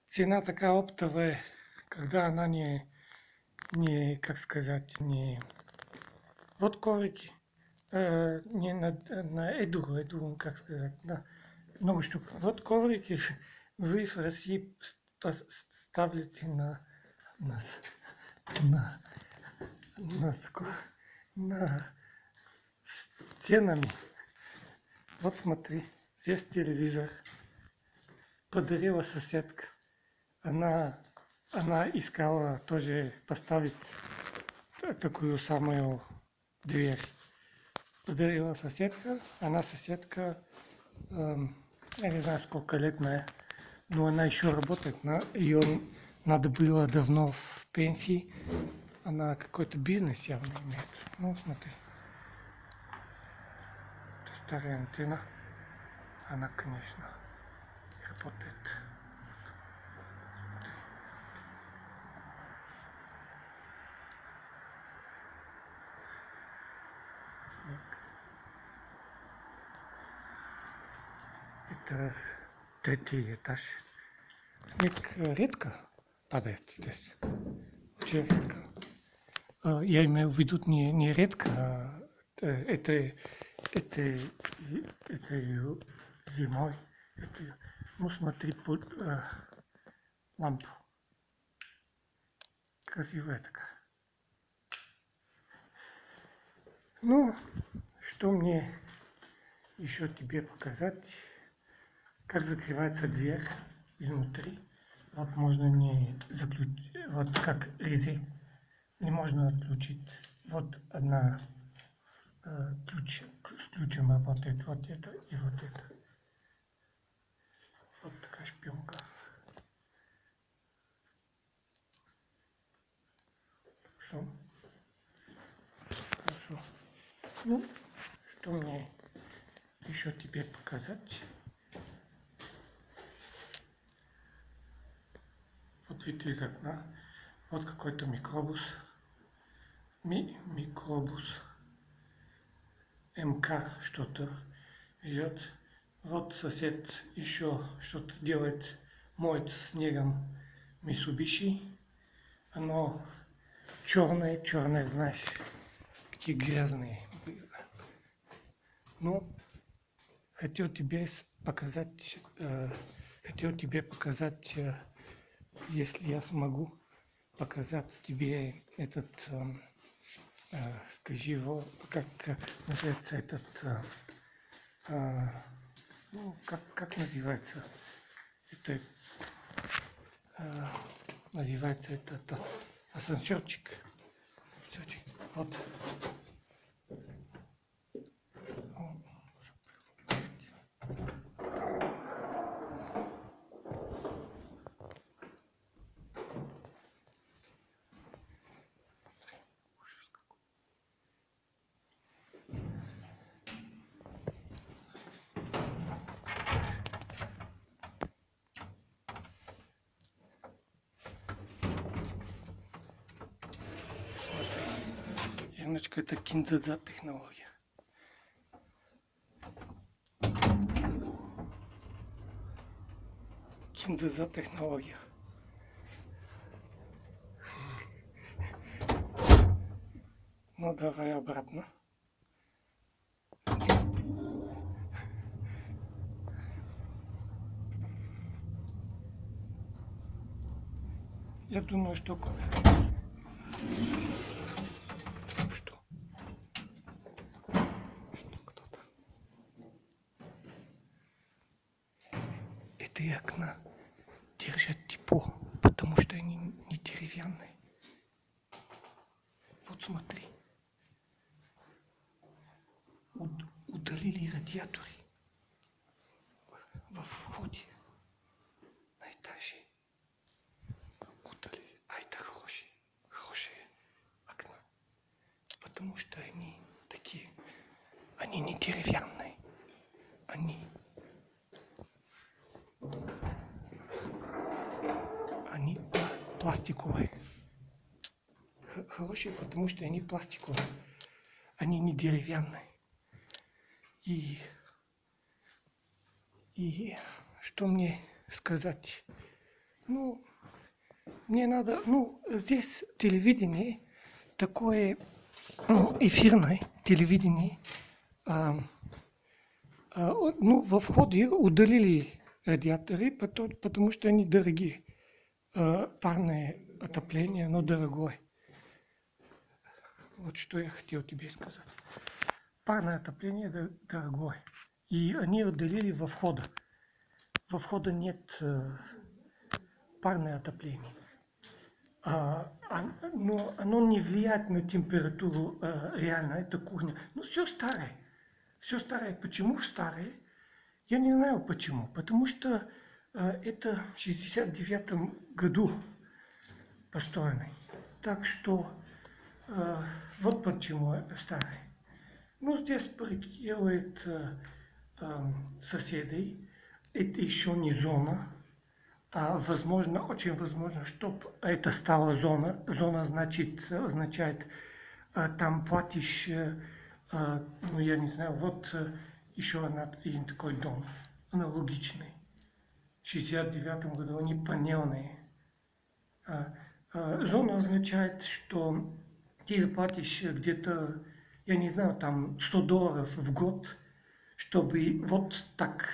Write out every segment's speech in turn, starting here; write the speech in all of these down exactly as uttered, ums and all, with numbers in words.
цена такая оптовая, когда она не, не, как сказать, не... Вот коврики, э, не на, на Эду, Эду, как сказать, да, много штук. Вот коврики вы в России ставите на, на, на, на, тако- на стенами. Вот смотри, здесь телевизор. Подарила соседка. Она, она искала тоже поставить такую самую дверь. Подарила соседка. Она соседка, эм, я не знаю сколько лет, но она еще работает. На, ее надо было давно в пенсии. Она какой-то бизнес явно имеет. Ну, смотри. Это старая антенна. Она, конечно, работает. Это третий этаж. Снег редко падает здесь. Очень редко. Я имею в виду не, не редко, а это, это, это зимой. Это, ну смотри, под э, лампу. Красивая такая. Ну, что мне еще тебе показать? Как закрывается дверь изнутри. Вот можно не заключить, вот как резин. Не можно отключить. Вот одна э, ключ, с ключом работает. Вот это и вот это. Вот такая шпионка. Хорошо. Хорошо. Ну, что мне еще тебе показать? Вот вид из окна. Вот какой-то микробус. Ми микробус. МК что-то идет. Вот сосед еще что-то делает, моет снегом Mitsubishi. Оно черное, черное, знаешь, такие грязные. Ну, хотел тебе показать, э, хотел тебе показать, э, если я смогу показать тебе этот, э, э, скажи его, как называется этот, э, э, ну, как, как называется, это, э, называется этот асансерчик. Вот. Яночка, это киндзадза технология. Киндзадза технология. Ну давай обратно. Я думаю, что... Что? Что кто-то? Эти окна держат тепло, потому что они не деревянные. Вот смотри. Удалили радиаторы во входе на этаже. Удалили. А это хорошие, хорошие окна. Потому что они такие, они не деревянные. Они, они пластиковые. Хорошие, потому что они пластиковые. Они не деревянные. И, и что мне сказать? Ну, мне надо, ну, здесь телевидение такое, ну, эфирное телевидение. А, а, о- ну, во входе удалили радиаторы, потому, потому что они дорогие. А, парное отопление, оно дорогое. Вот что я хотел тебе сказать. Парное отопление дор- дорогое. И они удалили во входа. Во входа нет э, парное отопление. А, а, но оно не влияет на температуру э, реально, это кухня. Ну, все старое. Все старое. Почему старое? Я не знаю почему. Потому что э, это в шестьдесят девятом году построенный. Так что э, вот почему старый. Ну, здесь паркируют э, э, соседей. Это еще не зона. А возможно, очень возможно, чтобы это стала зона. Зона значит, означает, а, там платишь, э, а, ну я не знаю, вот э, еще один такой дом, аналогичный. В шестьдесят девятом году они панельные. А, а, зона означает, что ты заплатишь где-то, я не знаю, там сто долларов в год, чтобы вот так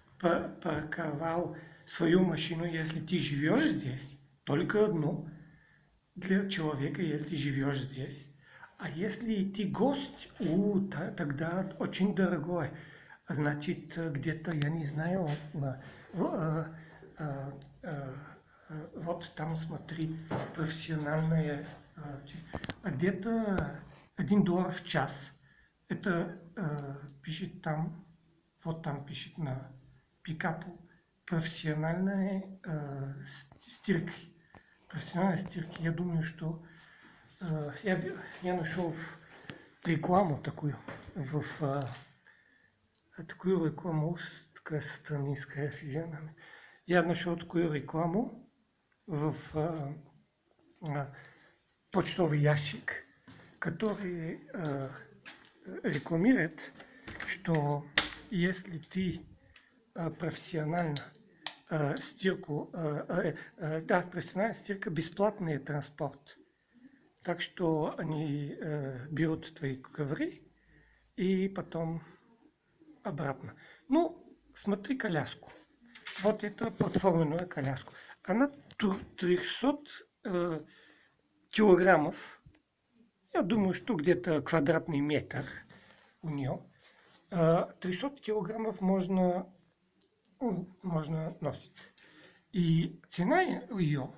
парковал свою машину, если ты живешь здесь, только одну для человека, если живешь здесь. А если ты гость, у, та- тогда очень дорогой. Значит, где-то, я не знаю, на- в- э, э, э, э, вот там, смотри, профессиональные, э, а где-то один доллар в час. Это э, пишет там, вот там пишет на пикапу профессиональные э, стирки. Профессиональной стирки. Я думаю, что э, я, я нашел рекламу такую, в, в, э, такую рекламу, такая сатанинская физиономия. Я нашел такую рекламу в, в э, э, почтовый ящик, который э, рекламирует, что если ты э, профессионально э, стирку, э, э, э, да, профессиональная стирка, бесплатный транспорт. Так что они э, берут твои ковры и потом обратно. Ну, смотри коляску. Вот это платформенную коляску. Она триста э, килограммов. Я думаю, что где-то квадратный метр у нее. Э, триста килограммов можно, ну, можно носить. И цена ее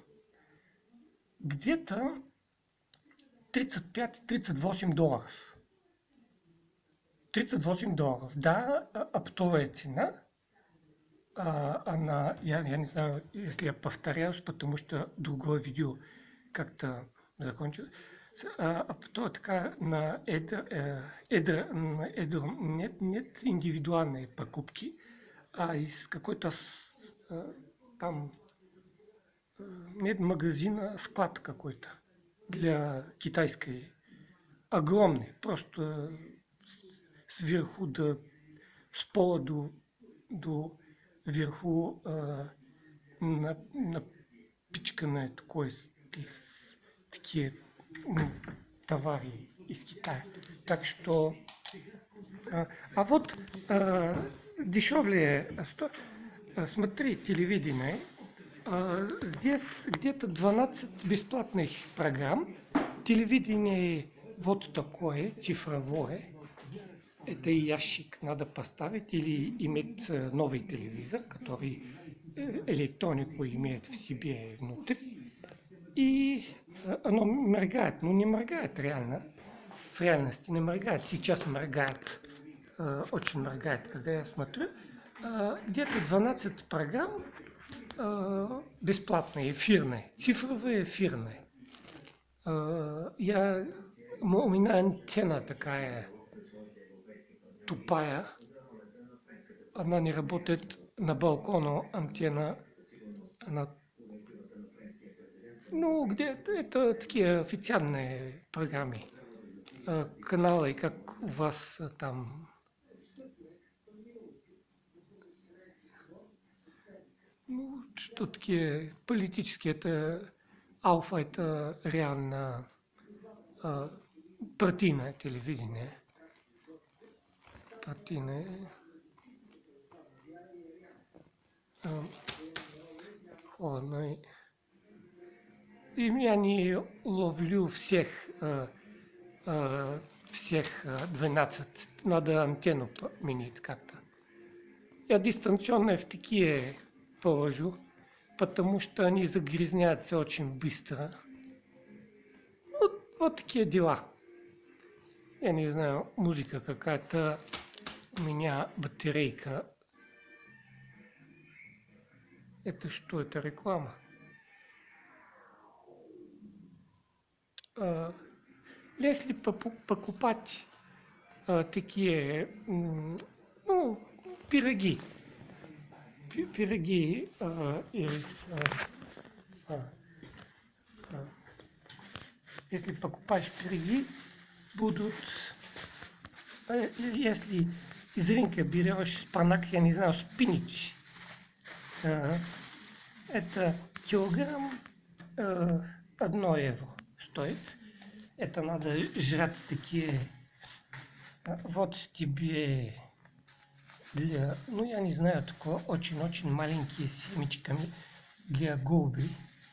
где-то тридцать пять тридцать восемь долларов. тридцать восемь долларов. Да, а- оптовая цена. А, она, я, я не знаю, если я повторяюсь, потому что другое видео как-то закончилось. С- а, оптовая такая на это, э, эдр- на эдр- нет, нет индивидуальные покупки, а из какой-то с- э, там э, нет магазина, склад какой-то для китайской. Огромный, просто сверху до, с пола до, до вверху э, на, напичканное такое, с- с- такие ну, товары из Китая. Так что, а, а вот э, дешевле, а сто- э, смотри, телевидение, э, здесь где-то двенадцать бесплатных программ. Телевидение вот такое, цифровое. Это ящик надо поставить или иметь э, новый телевизор, который э, электронику имеет в себе внутри. И э, оно моргает, ну не моргает реально, в реальности не моргает, сейчас моргает, э, очень моргает, когда я смотрю. Э, где-то двенадцать программ э, бесплатные, эфирные, цифровые эфирные. Э, я, у меня антенна такая тупая, она не работает на балкону, антенна, она, ну, где это такие официальные программы, э, каналы, как у вас э, там, Ну, что такие политически это Алфа это реально а, партийное телевидение. Партийное. А, хладно. И я не ловлю всех а, а, всех двенадцать. Надо антенну поменять как-то. Я дистанционно в такие положу, потому что они загрязняются очень быстро. Вот, вот такие дела. Я не знаю, музыка какая-то, у меня батарейка. Это что, это реклама? А, если покупать а, такие, ну, пироги, пироги а, из... А, а, если покупаешь пироги, будут... Если из рынка берешь спанак, я не знаю, спинич, это килограмм одно евро стоит. Это надо жрать такие. Вот тебе для, ну я не знаю, такое очень-очень маленькие семечками для голуби.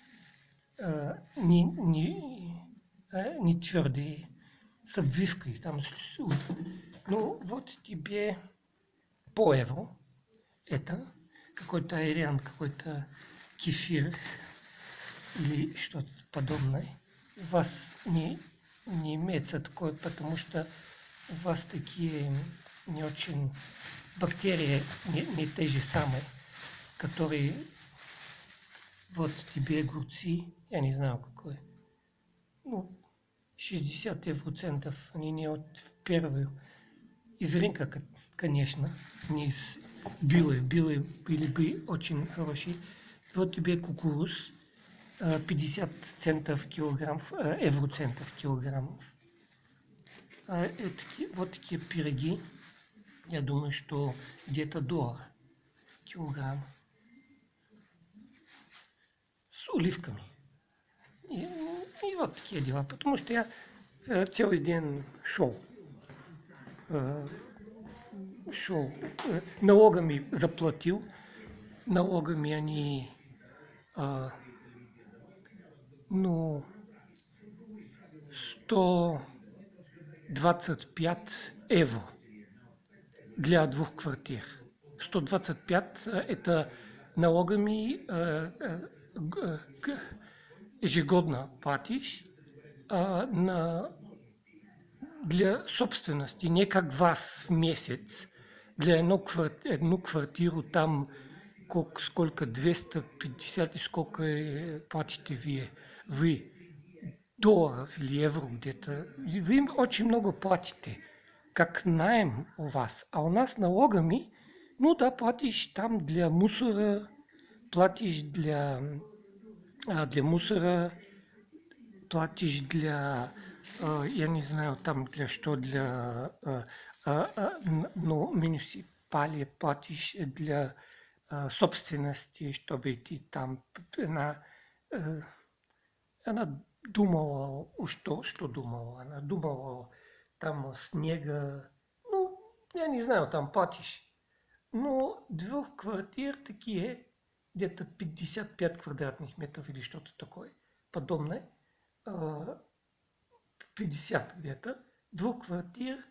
Не, не, не твердые, с обвивкой. Там, ну вот тебе по евро. Это какой-то айран, какой-то кефир или что-то подобное. У вас не, не имеется такое, потому что у вас такие не очень бактерии, не, не те же самые, которые вот тебе огурцы, я не знаю какой, ну, шестьдесят евроцентов, они не от первых, из рынка, конечно, не из белых, белые были бы очень хорошие. Вот тебе кукуруз, пятьдесят центов килограмм, евроцентов килограммов. Вот такие пироги, я думаю, что где-то доллар килограмм с оливками. И, и вот такие дела, потому что я целый день шел. шел, налогами заплатил, налогами они, а, ну, сто двадцать пять евро для двух квартир. сто двадцать пять это налогами ежегодно платишь а, на, для собственности, не как вас в месяц. Для одну квартиру, одну квартиру там сколько, двести пятьдесят и сколько платите вы, вы долларов или евро где-то. Вы очень много платите, как найм у вас. А у нас налогами, ну да, платишь там для мусора, платишь для, для мусора, платишь для, я не знаю, там для что, для, ну, муниципалии платишь для собственности, чтобы ты там, она, она думала, что, что думала, она думала, там снега, ну, я не знаю, там платишь. Но двух квартир такие, где-то пятьдесят пять квадратных метров или что-то такое подобное, пятьдесят где-то, двух квартир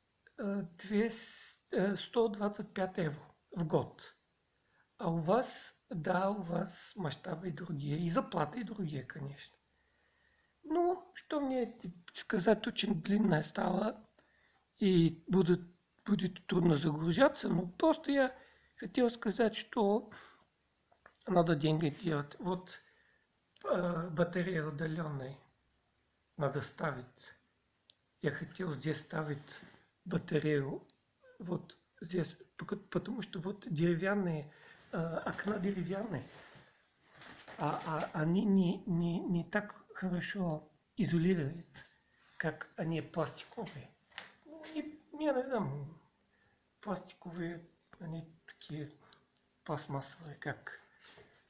сто двадцать пять евро в год. А у вас, да, у вас масштабы другие, и зарплаты другие, конечно. Ну, что мне сказать, очень длинная стала, и будет, будет трудно загружаться, но просто я хотел сказать, что надо деньги делать. Вот э, батарея удаленной надо ставить. Я хотел здесь ставить батарею вот здесь, потому что вот деревянные, э, окна деревянные, а, а они не, не, не так хорошо изолируют, как они пластиковые. Ну, не, я не знаю, пластиковые, они такие пластмассовые, как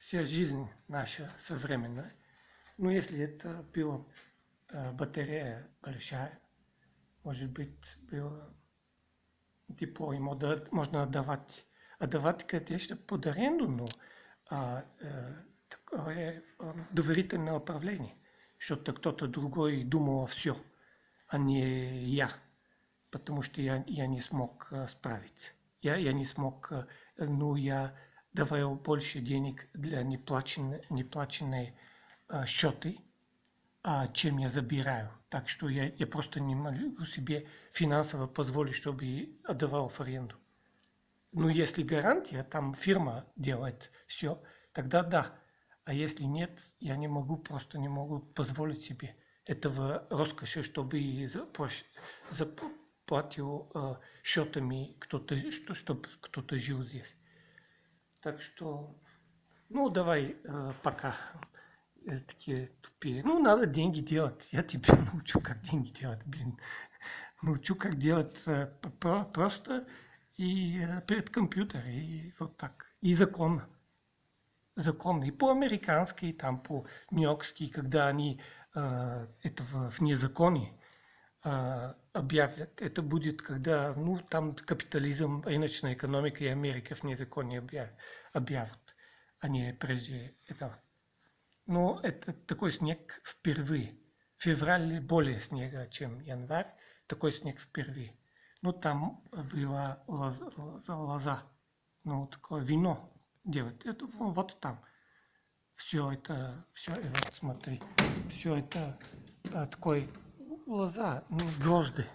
вся жизнь наша современная. Ну, если это было э, батарея большая, может быть, было тепло, и мода- можно отдавать, отдавать, конечно, под аренду, но а, э, такое э, доверительное управление, что-то кто-то другой думал все, а не я, потому что я, я не смог э, справиться. Я, я не смог, э, ну, я давал больше денег для неплаченной, неплаченной э, счеты, а, чем я забираю. Так что я, я просто не могу себе финансово позволить, чтобы отдавал в аренду. Ну, если гарантия, там фирма делает все, тогда да. А если нет, я не могу, просто не могу позволить себе этого роскоши, чтобы и заплащ- заплатил э, счетами кто-то, что, чтобы кто-то жил здесь. Так что, ну, давай э, пока. Э, такие тупые. Ну, надо деньги делать. Я тебя научу, как деньги делать, блин. Научу, как делать э, про- просто и э, перед компьютером, и вот так. И законно. Законно. И по-американски, и там по-нью-йоркски, когда они э, это в, в незаконии э, объявят. Это будет, когда, ну, там капитализм, рыночная экономика и Америка в незаконии объявят, объявят, а не прежде этого. Но это такой снег впервые. В феврале более снега, чем январь. Такой снег впервые. Ну, там была лоза, лоза, лоза. Ну, такое вино делать. Это во- вот там. Все это, все, вот смотри, все это а, такой лоза, ну, грозды.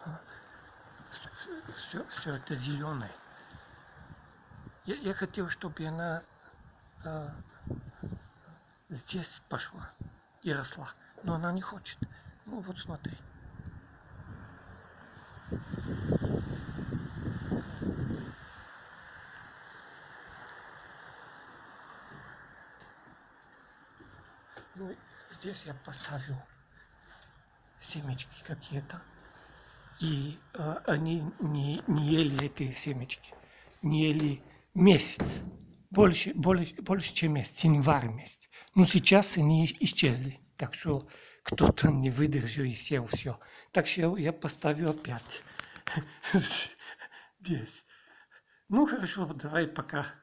Все, все это зеленое. Я, я хотел, чтобы она а, здесь пошла и росла. Но она не хочет. Ну вот смотри. Ну, здесь я поставил семечки какие-то. И э, они не, не ели эти семечки. Не ели месяц. Больше, больше, больше, чем месяц. Январь месяц. Но сейчас они исчезли. Так что кто-то не выдержал и сел все. Так что я поставил опять здесь. Ну хорошо, давай пока.